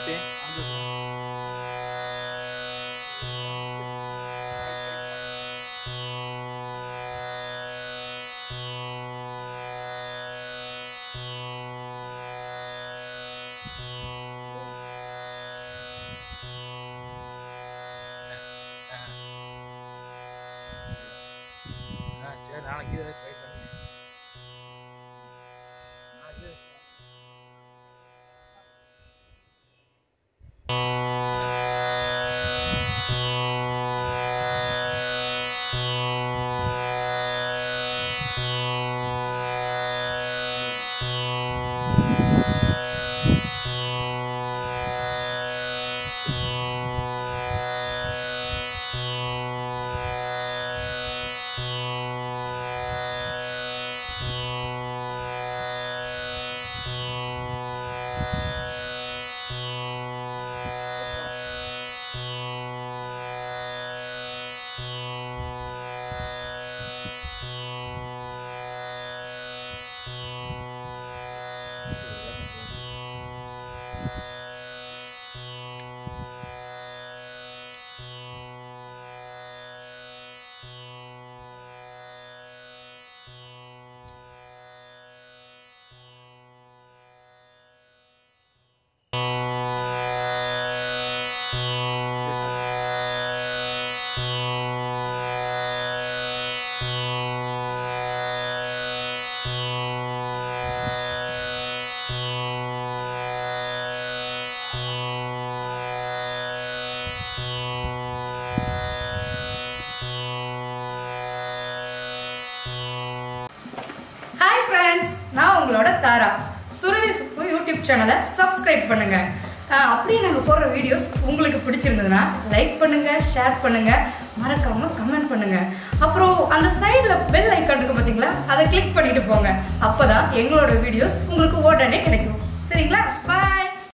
Ate, சரி நாளைக்கு இதை ட்ரை பண்ணி Hi friends, நான் உங்களோட தாரா. சுருதி சுப்பு யூடியூப் சேனலை சப்ஸ்கிரைப் பண்ணுங்க. அப்படியே நாங்க போடுற வீடியோஸ் உங்களுக்கு பிடிச்சிருந்ததுன்னா லைக் பண்ணுங்க, ஷேர் பண்ணுங்க, மறக்காம கமெண்ட் பண்ணுங்க. அப்புறம் அந்த சைடுல பெல் ஐகான் இருக்கு பாத்தீங்களா, அதை கிளிக் பண்ணிட்டு போங்க. அப்பதான் எங்களோட வீடியோஸ் உங்களுக்கு உடனே கிடைக்கும். சரிங்களா?